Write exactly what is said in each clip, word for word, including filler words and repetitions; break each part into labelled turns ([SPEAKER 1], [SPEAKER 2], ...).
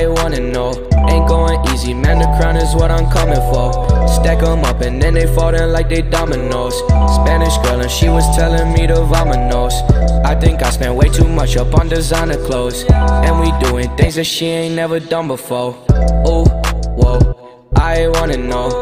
[SPEAKER 1] I wanna know. Ain't going easy, man, the crown is what I'm coming for. Stack them up and then they fall in like they dominoes. Spanish girl and she was telling me to vamonos. I think I spent way too much up on designer clothes, and we doing things that she ain't never done before. Ooh, whoa, I wanna know.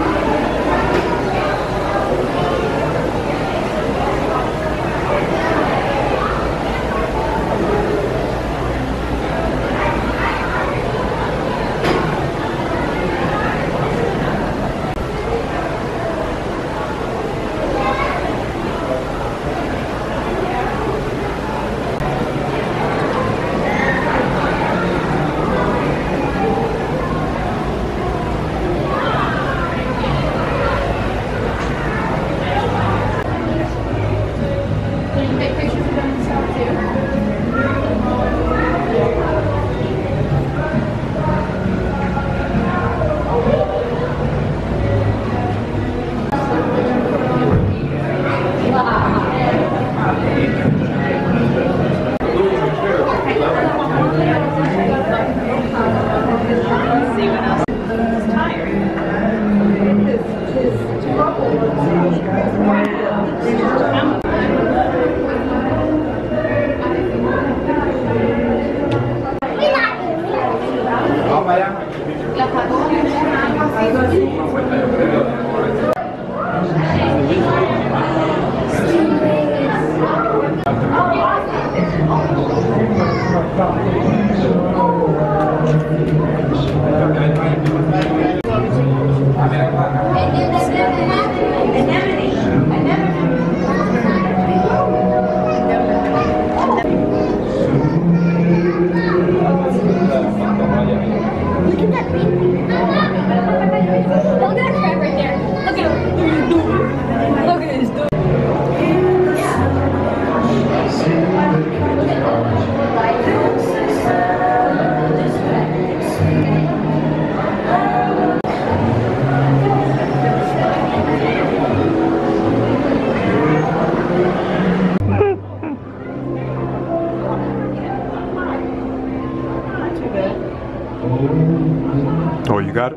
[SPEAKER 2] Oh, you got it?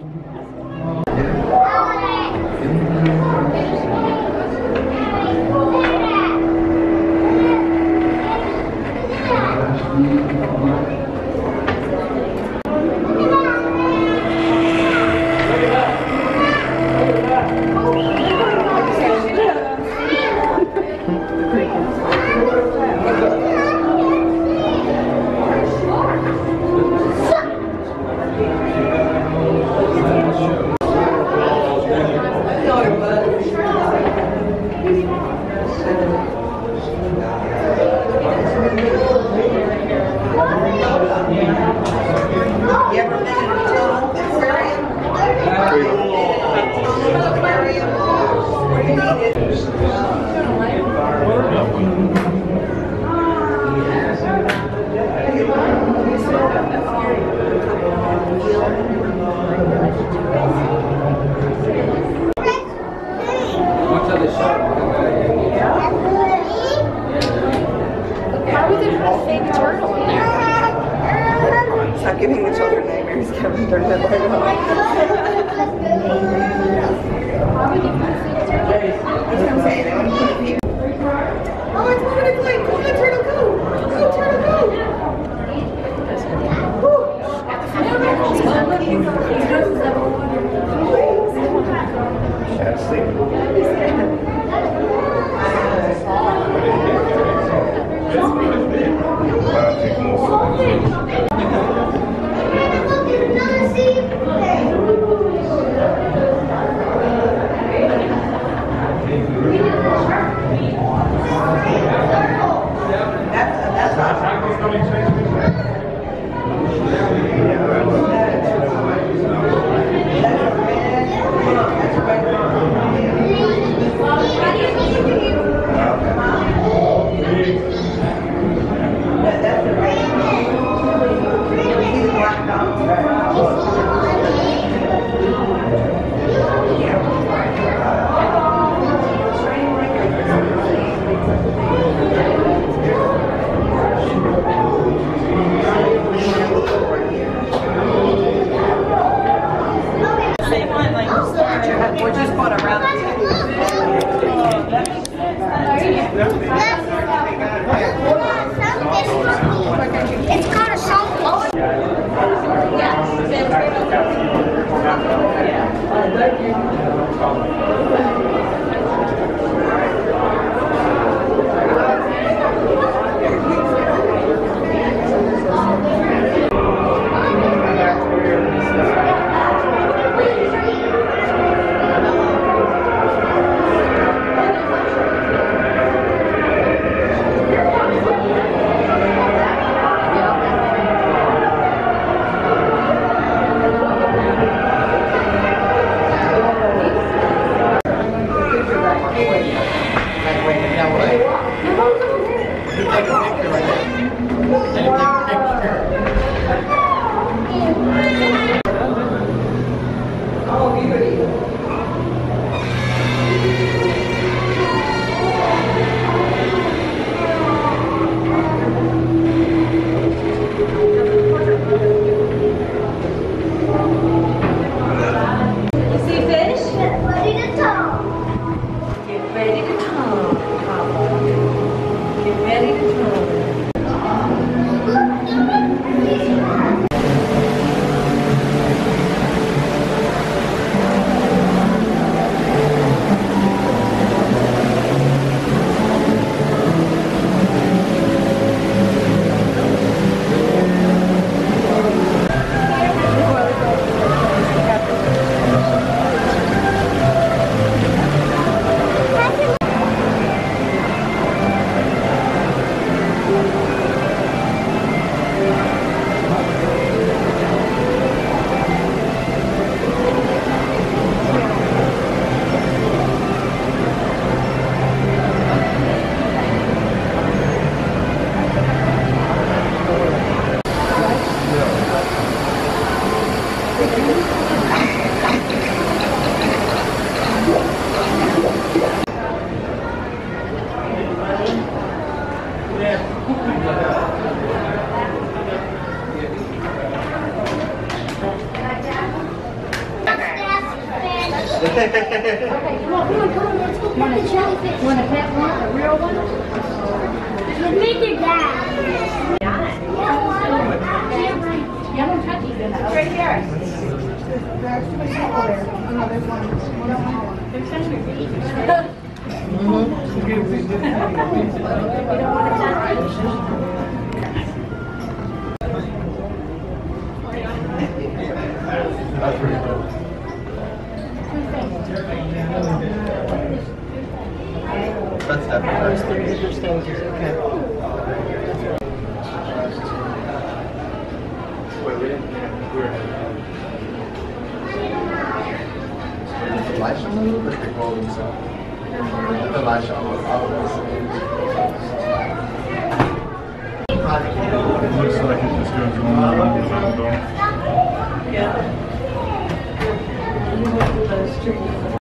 [SPEAKER 3] Stop giving the children nightmares, Kevin. Turn that light off. That's what I'm saying. They want to put a peep. Oh, it's one minute late. Come on, turtle, go. Go, turtle, go. That's
[SPEAKER 2] Okay, come on, come on, come on, let's go pet the jellyfish. Want to pet one, a real one? Let's make your dad. Yeah, don't touch it. It's right here. There's too many people there. Oh, no, there's one. There's such a big You don't want to touch it.
[SPEAKER 4] That's pretty cool. That's definitely
[SPEAKER 5] Those three different stages, okay.
[SPEAKER 4] Does the light show move or they roll themselves? The light show moves.
[SPEAKER 6] It looks like it just goes on and on and on.
[SPEAKER 5] Yeah.